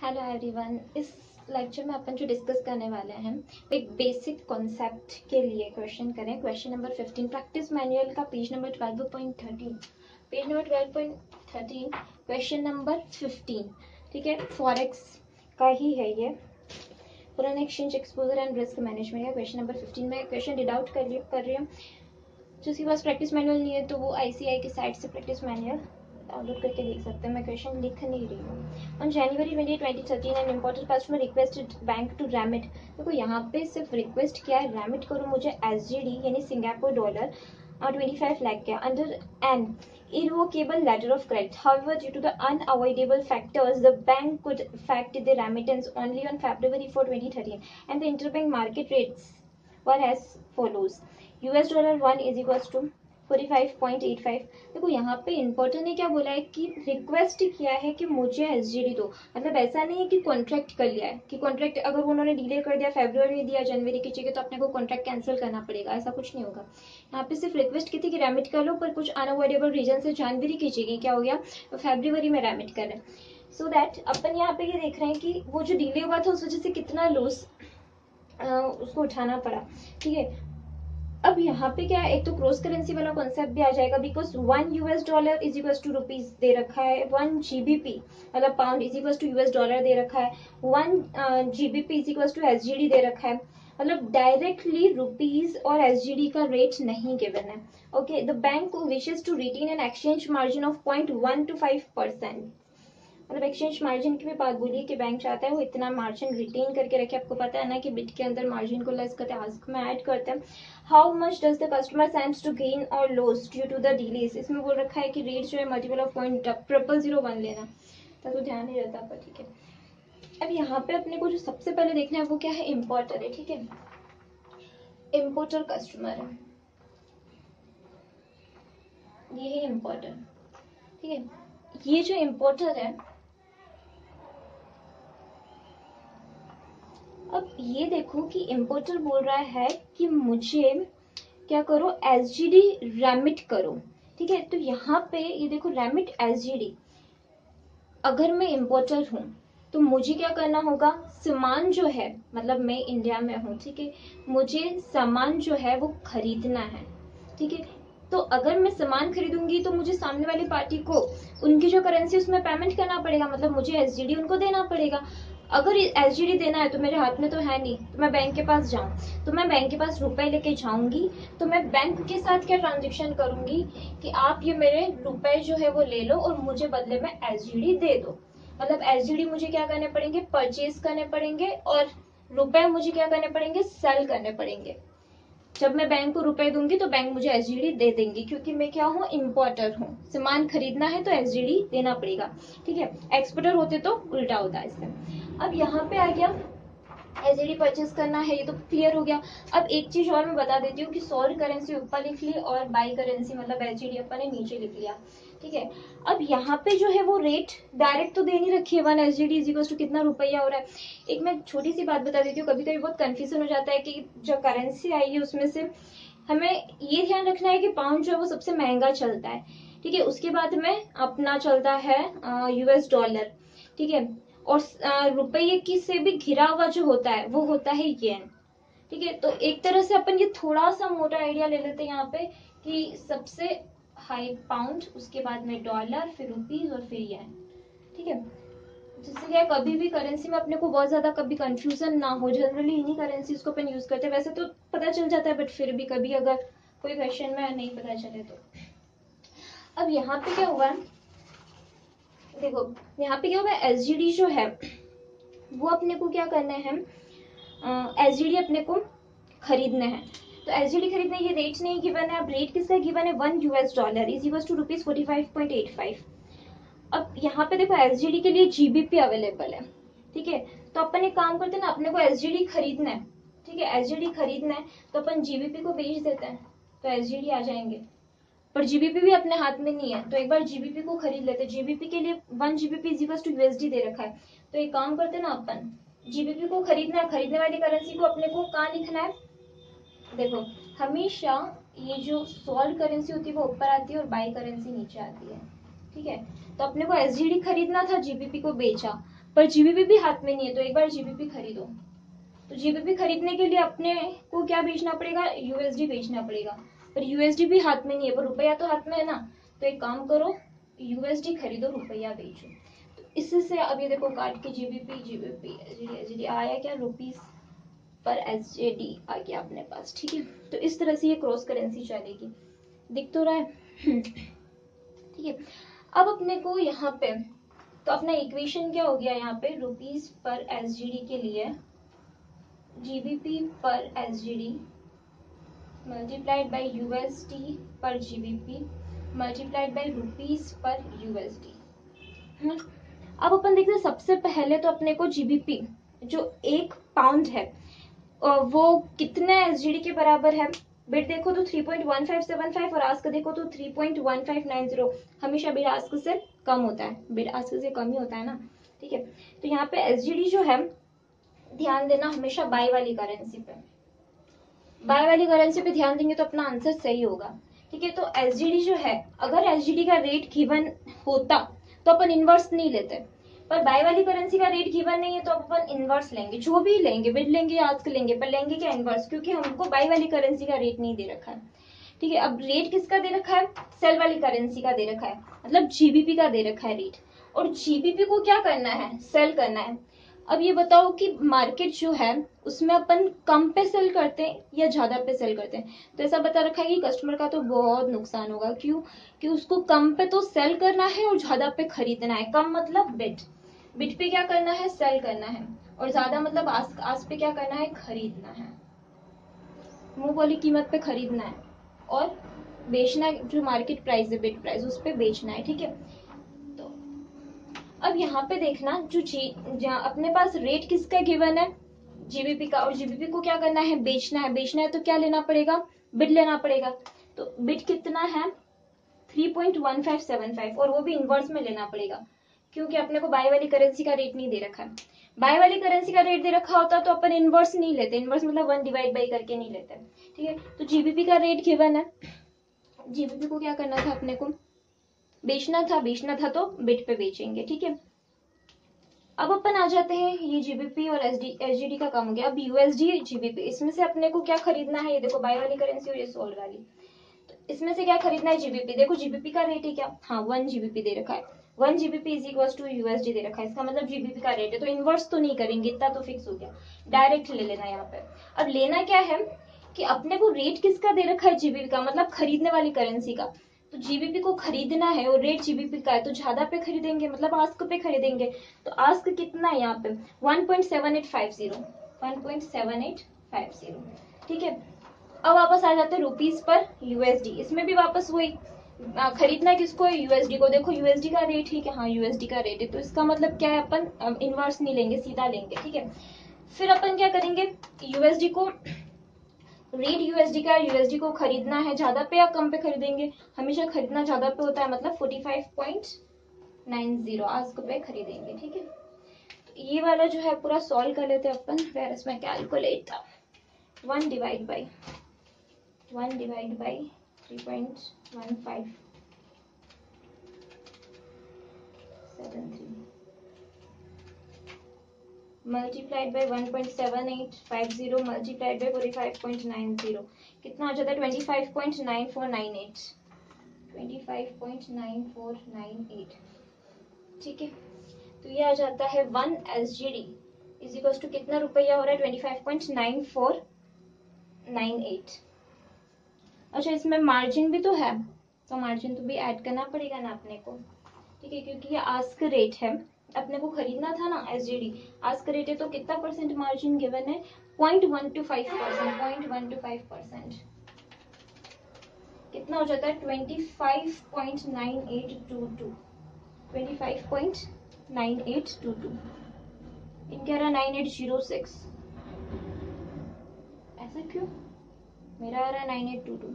Hello everyone. इस lecture में अपन जो डिस्कस करने वाले हैं एक बेसिक कॉन्सेप्ट के लिए क्वेश्चन करें। क्वेश्चन नंबर 15 प्रैक्टिस मैनुअल का पेज नंबर 12.13 क्वेश्चन नंबर 15। ठीक है, फॉरेक्स का ही है ये, foreign exchange exposure and risk management का क्वेश्चन नंबर 15 में क्वेश्चन रीड आउट कर रही हूँ। जिसके पास प्रैक्टिस मैनुअल नहीं है तो वो ICI की साइट से प्रैक्टिस मैनुअल डाउनलोड करके देख सकते हैं। मैं क्वेश्चन लिख नहीं रही हूँ। On January 20, 2013 an imported customer requested bank to remit. देखो यहाँ पे सिर्फ रिक्वेस्ट किया है रैमिट करो मुझे SGD यानी सिंगापुर डॉलर 25 लाख का under an irrevocable letter of credit. However, due to the unavoidable factors, the bank could effect the remittance only on February 4, 2013, and the interbank market rates were as follows. $1 is equals to 45.85। देखो यहाँ पे important ने क्या बोला है कि request किया है कि मुझे SGD दो। मतलब ऐसा नहीं है कि कॉन्ट्रैक्ट कर लिया है कि कॉन्ट्रैक्ट अगर उन्होंने डिले कर दिया, फरवरी में दिया, जनवरी की चाहिए तो अपने को कॉन्ट्रैक्ट कैंसिल करना पड़ेगा, ऐसा कुछ नहीं होगा। यहाँ पे सिर्फ रिक्वेस्ट की थी कि रेमिट कर लो, पर कुछ अनअवॉइडेबल रीजन से जनवरी की चाहिए, क्या हो गया तो फरवरी में रेमिट कर रहे हैं। सो दैट अपन यहाँ पे ये देख रहे हैं कि वो जो डिले हुआ था उस वजह से कितना लॉस उसको उठाना पड़ा। ठीक है, अब यहाँ पे क्या है, एक तो क्रॉस करेंसी वाला कॉन्सेप्ट भी आ जाएगा, because $1 is equal to rupees दे रखा है, 1 GBP मतलब pound is equal to $US दे रखा है, 1 GBP is equal to SGD दे रखा है। मतलब डायरेक्टली रुपीज और SGD का रेट नहीं गिवन है। Okay, the bank wishes to retain an exchange margin of 0.1 to 5%। मतलब एक्सचेंज मार्जिन की भी बात बोली कि बैंक चाहता है वो इतना मार्जिन रिटेन करके रखे। आपको पता है ना कि बिट के अंदर मार्जिन को लेस करते हैं, आस्क में ऐड करते हैं। How much does the customer sends to gain और loss due to the delays. इसमें बोल रखा है कि रेट जो है मल्टीपल ऑफ 0.0001 लेना, तो ध्यान नहीं रहता पर ठीक है। अब यहाँ पे अपने को जो सबसे पहले देखना है वो क्या है, इम्पोर्टर है। ठीक है, इम्पोर्टर कस्टमर है, ये है इम्पोर्टर। ठीक है, ये जो इम्पोर्टर है, अब ये देखो कि इम्पोर्टर बोल रहा है कि मुझे क्या करो, SGD रेमिट करो। ठीक है, तो यहाँ पे ये देखो रेमिट SGD। अगर मैं इम्पोर्टर हूँ तो मुझे क्या करना होगा, सामान जो है, मतलब मैं इंडिया में हूँ, ठीक है, मुझे सामान जो है वो खरीदना है। ठीक है, तो अगर मैं सामान खरीदूंगी तो मुझे सामने वाली पार्टी को उनकी जो करेंसी उसमें पेमेंट करना पड़ेगा, मतलब मुझे SGD उनको देना पड़ेगा। अगर SGD देना है तो मेरे हाथ में तो है नहीं, तो मैं बैंक के पास जाऊं, तो मैं बैंक के पास रुपए लेके जाऊंगी, तो मैं बैंक के साथ क्या ट्रांजेक्शन करूंगी कि आप ये मेरे रुपए जो है वो ले लो और मुझे बदले में SGD दे दो। मतलब SGD मुझे क्या करने पड़ेंगे, परचेज करने पड़ेंगे, और रुपए मुझे क्या करने पड़ेंगे, सेल करने पड़ेंगे। जब मैं बैंक को रुपए दूंगी तो बैंक मुझे SGD दे देंगी, क्योंकि मैं क्या हूँ, इम्पोर्टर हूँ। सामान खरीदना है तो SGD देना पड़ेगा। ठीक है, एक्सपोर्टर होते तो उल्टा होता है इससे। अब यहाँ पे आ गया SGD परचेस करना है, ये तो क्लियर हो गया। अब एक चीज और मैं बता देती हूँ कि सोल्ड करेंसी ऊपर लिख ली और बाई करेंसी मतलब SGD अपन ने नीचे लिख लिया। ठीक है, अब यहाँ पे जो है वो रेट डायरेक्ट तो दे नहीं रखी है, 1 SGD इज इक्वल टू कितना रुपया हो रहा है। एक मैं छोटी सी बात बता देती हूँ, कभी कभी बहुत कंफ्यूजन हो जाता है कि जो करेंसी आई है उसमें से हमें ये ध्यान रखना है कि पाउंड जो है वो सबसे महंगा चलता है। ठीक है, उसके बाद में अपना चलता है $। ठीक है, और रुपये की से भी घिरा हुआ जो होता है वो होता है येन। ठीक है, तो एक तरह से अपन ये थोड़ा सा मोटा आइडिया ले लेते हैं यहाँ पे कि सबसे हाई पाउंड, उसके बाद में डॉलर, फिर रुपीज और फिर येन। ठीक है, जिससे क्या कभी भी करेंसी में अपने को बहुत ज्यादा कभी कंफ्यूजन ना हो। जनरली इन्हीं करेंसीज को अपन यूज करते हैं, वैसे तो पता चल जाता है, बट फिर भी कभी अगर कोई क्वेश्चन में नहीं पता चले तो। अब यहाँ पे क्या हुआ, देखो यहाँ पे क्या हुआ, SGD जो है वो अपने को क्या करना है, SGD अपने को खरीदना है। तो SGD खरीदना, ये रेट नहीं गिवन है। अब रेट किसका गिवन है, $1 इज इक्वल टू रुपीज 45.85। अब यहाँ पे देखो SGD के लिए GBP अवेलेबल है। ठीक है, तो अपन एक काम करते हैं ना, अपने को SGD खरीदना है। ठीक है, SGD खरीदना है तो अपन GBP को बेच देते हैं तो SGD आ जाएंगे, पर GBP भी अपने हाथ में नहीं है, तो एक बार GBP को खरीद लेते हैं। GBP के लिए 1 GBP is equal to USD दे रखा है, तो एक काम करते हैं ना, अपन GBP को खरीदना है, खरीदने वाली करेंसी को अपने को कहाँ लिखना है, देखो हमेशा ये जो सॉल्ड करेंसी होती है वो ऊपर आती है और बाई करेंसी नीचे आती है। ठीक है, तो अपने को SGD खरीदना था, GBP को बेचा, पर जीबीपी भी हाथ में नहीं है, तो एक बार जीबीपी खरीदो। तो जीबीपी खरीदने के लिए अपने को क्या बेचना पड़ेगा, यूएसडी बेचना पड़ेगा, पर यूएसडी भी हाथ में नहीं है, पर रुपया तो हाथ में है ना। तो एक काम करो, यूएसडी खरीदो, रुपया बेचो। तो इससे अब ये देखो काट के जीबीपी जीबीपी एसजीडी आया क्या, रुपीस पर एसजेडी आ गया अपने पास, ठीक है। तो इस तरह से ये क्रॉस करेंसी चलेगी, दिख तो रहा है। ठीक है, अब अपने को यहाँ पे तो अपना इक्वेशन क्या हो गया, यहाँ पे रुपीस पर एसजीडी के लिए जीबीपी पर एसजीडी मल्टीप्लाइड बाय यूएसडी पर जीबीपी मल्टीप्लाइड बाय रुपीस पर यूएसडी। अब अपन देखते हैं, सबसे पहले तो अपने को जीबीपी जो 1 पाउंड है वो कितने एसजीडी के बराबर है। बिट देखो तो 3.1575 और आस्क देखो तो 3.1590। हमेशा बिट आस्क से कम होता है, बिट आस्क से कम ही होता है ना, ठीक है। तो यहाँ पे एसजीडी जो है, ध्यान देना हमेशा बाय वाली करेंसी पे, बाय वाली करेंसी पे ध्यान देंगे तो अपना आंसर सही होगा, ठीक है। तो एसजीडी जो है, अगर एसजीडी का रेट गिवन होता तो अपन इनवर्स नहीं लेते, पर बाय वाली करेंसी का रेट गिवन नहीं है तो अपन इनवर्स लेंगे, जो भी लेंगे, बिड लेंगे या आस्क लेंगे, पर लेंगे क्या, इनवर्स, क्योंकि हमको बाय वाली करेंसी का रेट नहीं दे रखा है, ठीक है। अब रेट किसका दे रखा है, सेल वाली करेंसी का दे रखा है, मतलब जीबीपी का दे रखा है रेट, और जीबीपी को क्या करना है, सेल करना है। अब ये बताओ कि मार्केट जो है उसमें अपन कम पे सेल करते हैं या ज्यादा पे सेल करते हैं। तो ऐसा बता रखा है कि कस्टमर का तो बहुत नुकसान होगा, क्यों, कि उसको कम पे तो सेल करना है और ज्यादा पे खरीदना है। कम मतलब बिट, बिट पे क्या करना है, सेल करना है, और ज्यादा मतलब आस पे क्या करना है, खरीदना है, मुंह वाली कीमत पे खरीदना है, और बेचना है जो मार्केट प्राइस है, बिट प्राइस, उस पे बेचना है, ठीक है। तो अब यहाँ पे देखना, जो जहाँ अपने पास रेट किसका गिवन है, जीबीपी का, और जीबीपी को क्या करना है, बेचना है, बेचना है तो क्या लेना पड़ेगा, बिड लेना पड़ेगा। तो बिड कितना है, 3.1575, और वो भी इनवर्स में लेना पड़ेगा, क्योंकि अपने को बाय वाली करेंसी का रेट नहीं दे रखा है। बाय वाली करेंसी का रेट दे रखा होता तो अपन इनवर्स नहीं लेते, इनवर्स मतलब 1 डिवाइड बाई करके नहीं लेते, ठीक है। तो जीबीपी का रेट गिवन है, जीबीपी को क्या करना था, अपने को बेचना था, बेचना था तो बिड पे बेचेंगे, ठीक है। अब अपन आ जाते हैं, ये जीबीपी और एसजीडी का काम हो गया। अब यूएसडी जीबीपी, इसमें से अपने को क्या खरीदना है, ये देखो बाय वाली करेंसी और ये सोल्ड वाली, तो इसमें से क्या खरीदना है, जीबीपी। देखो जीबीपी का रेट है क्या, हाँ 1 जीबीपी दे रखा है, 1 GBP is equal to USD दे रखा है, इसका मतलब जीबीपी का रेट है, तो इनवर्स तो नहीं करेंगे, इतना तो फिक्स हो गया, डायरेक्ट ले लेना यहाँ पे। अब लेना क्या है कि अपने को रेट किसका दे रखा है, जीबीपी का, मतलब खरीदने वाली करेंसी का। तो जीबीपी को खरीदना है और रेट जीबीपी का है, तो ज्यादा पे खरीदेंगे, मतलब आस्क पे खरीदेंगे। तो आस्क कितना है यहाँ पे, 1.7850, 1.7850, ठीक है। अब वापस आ जाते हैं रुपीस पर यूएसडी, इसमें भी वापस वही, खरीदना किसको है, यूएसडी को। देखो यूएसडी का रेट है कि हाँ यूएसडी का रेट है, तो इसका मतलब क्या है, अपन इनवर्स नहीं लेंगे, सीधा लेंगे, ठीक है। फिर अपन क्या करेंगे, यूएसडी को, रेट यूएसडी का, यूएसडी को खरीदना है, ज्यादा पे या कम पे खरीदेंगे, हमेशा खरीदना ज्यादा पे होता है, मतलब 45.90 आस्क पे खरीदेंगे, ठीक है। तो ये वाला जो है पूरा सॉल्व कर लेते हैं अपन, where is my calculator, 1 divide by 3.1573 multiplied by 1.7850 multiplied by 45.90, कितना हो जाता है, 25.9498, 25.9498, ठीक है। तो ये आ जाता है 1 एसजीडी इज इक्वल टू कितना रुपया हो रहा है, 25.9498। अच्छा, इसमें मार्जिन भी तो है, तो मार्जिन तो भी ऐड करना पड़ेगा ना अपने को, ठीक है, क्योंकि ये आस्क रेट है, अपने को खरीदना था ना एसजीडी, आस्क रेट है, तो कितना परसेंट मार्जिन गिवन है, 0.125%, 0.125%, कितना हो जाता है, 25.9822, 25.9822, इनके रहा 9806, ऐसा क्यों, मेरा आ रहा है 9822,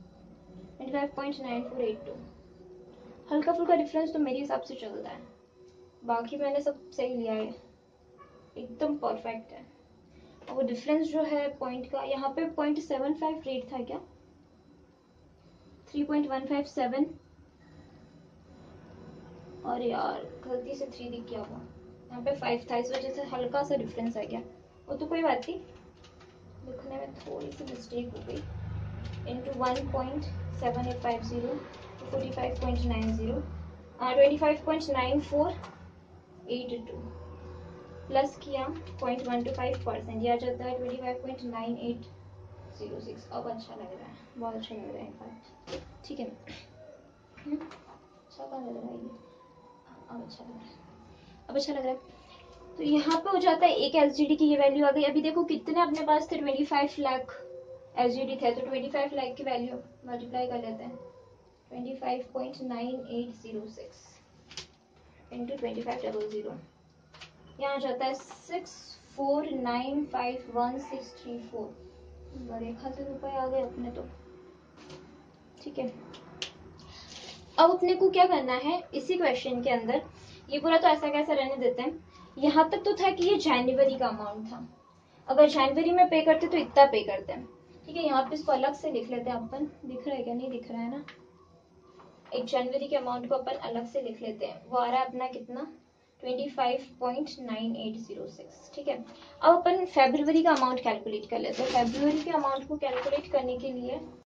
25.9482, हल्का फुल्का डिफरेंस तो मेरे हिसाब से चलता है, बाकी मैंने सब सही लिया है, एकदम परफेक्ट है। और वो डिफरेंस जो है पॉइंट का, यहाँ पे 0.75 रेट था क्या, 3.157, और यार गलती से 3 दिख गया हुआ यहाँ पे 5 था, इस वजह से हल्का सा डिफरेंस आ गया, वो तो कोई बात नहीं, लिखने में थोड़ी सी मिस्टेक हो गई। इंटू 1.7850 तो 45.90 25.9482 प्लस किया 0.125%, यह आ जाता है 25.9806। अब अच्छा लग रहा है, बहुत अच्छा लग रहा है इनफैक्ट, ठीक है। अच्छा कहाँ लग रहा है ये, अब अच्छा लग रहा है, अब अच्छा लग रहा है। तो यहाँ पे हो जाता है एक एलजीडी की ये वैल्यू आ गई। अभी देखो कितने अपने पास थे, 25 लाख एलजीडी थे, तो 25 लाख की वैल्यू मल्टीप्लाई कर लेते हैं, 25.9806 इंटू 2500, यहाँ जाता है 64951634, बड़े खासे रुपए आ गए अपने तो, ठीक है। अब अपने को क्या करना है इसी क्वेश्चन के अंदर, ये पूरा तो ऐसा कैसा रहने देते हैं, यहाँ तक तो था कि ये जनवरी का अमाउंट था, अगर जनवरी में पे करते तो इतना पे करते हैं, ठीक है। यहाँ पे इसको अलग से लिख लेते हैं अपन, दिख रहा है क्या, नहीं दिख रहा है ना, एक जनवरी के अमाउंट को अपन अलग से लिख लेते हैं, वो आ रहा है अपना कितना 25.9806, ठीक है। अब अपन फेब्रुवरी का अमाउंट कैलकुलेट कर लेते हैं। फेब्रुवरी के अमाउंट को कैलकुलेट करने के लिए